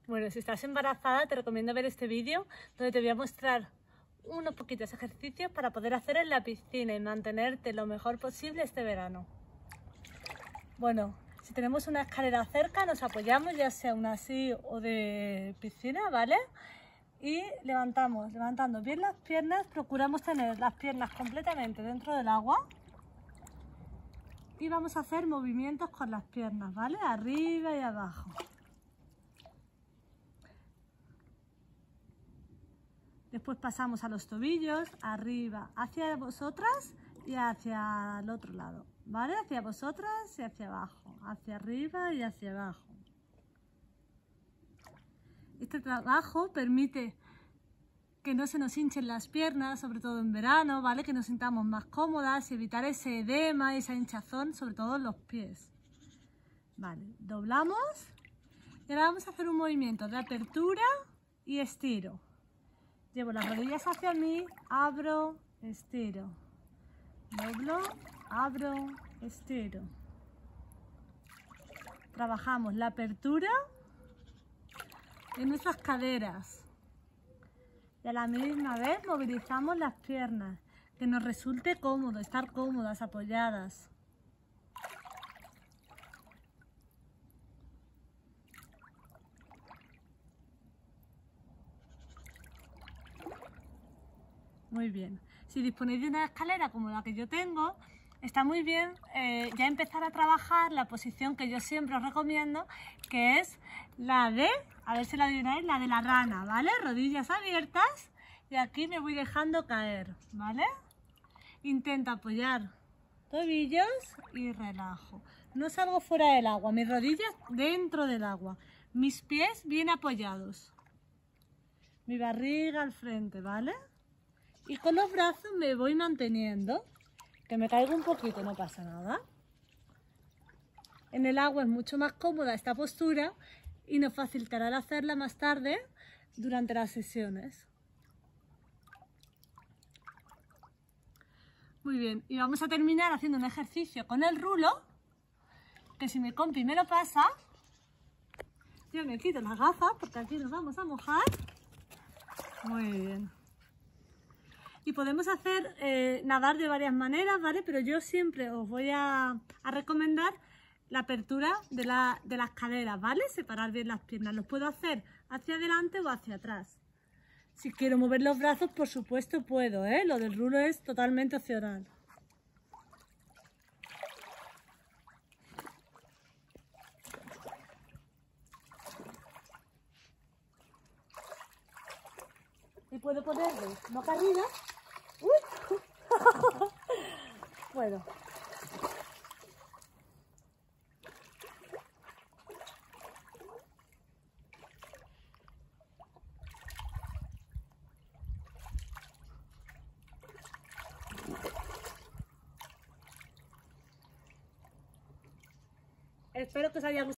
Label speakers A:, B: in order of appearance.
A: Bueno, si estás embarazada te recomiendo ver este vídeo donde te voy a mostrar unos poquitos ejercicios para poder hacer en la piscina y mantenerte lo mejor posible este verano. Bueno, si tenemos una escalera cerca nos apoyamos, ya sea una así o de piscina, ¿vale? Y levantando bien las piernas, procuramos tener las piernas completamente dentro del agua. Y vamos a hacer movimientos con las piernas, ¿vale? Arriba y abajo. Después pasamos a los tobillos, arriba, hacia vosotras y hacia el otro lado, ¿vale? Hacia vosotras y hacia abajo, hacia arriba y hacia abajo. Este trabajo permite que no se nos hinchen las piernas, sobre todo en verano, ¿vale? Que nos sintamos más cómodas y evitar ese edema y esa hinchazón, sobre todo en los pies. Vale, doblamos y ahora vamos a hacer un movimiento de apertura y estiro. Llevo las rodillas hacia mí, abro, estiro. Doblo, abro, estiro. Trabajamos la apertura en nuestras caderas. Y a la misma vez movilizamos las piernas, que nos resulte cómodo, estar cómodas, apoyadas. Muy bien. Si disponéis de una escalera como la que yo tengo, está muy bien ya empezar a trabajar la posición que yo siempre os recomiendo, que es la de, a ver si la adivináis, la de la rana, ¿vale? Rodillas abiertas y aquí me voy dejando caer, ¿vale? Intento apoyar tobillos y relajo. No salgo fuera del agua, mis rodillas dentro del agua, mis pies bien apoyados, mi barriga al frente, ¿vale? Y con los brazos me voy manteniendo, que me caigo un poquito, no pasa nada. En el agua es mucho más cómoda esta postura y nos facilitará el hacerla más tarde durante las sesiones. Muy bien, y vamos a terminar haciendo un ejercicio con el rulo, que si mi compi me lo pasa, yo me quito las gafas porque aquí nos vamos a mojar. Muy bien. Y podemos hacer nadar de varias maneras, ¿vale? Pero yo siempre os voy a recomendar la apertura de las caderas, ¿vale? Separar bien las piernas. Los puedo hacer hacia adelante o hacia atrás. Si quiero mover los brazos, por supuesto puedo, ¿eh? Lo del rulo es totalmente opcional. Y puedo ponerle boca arriba. ¡Uy! Bueno. Espero que os haya gustado.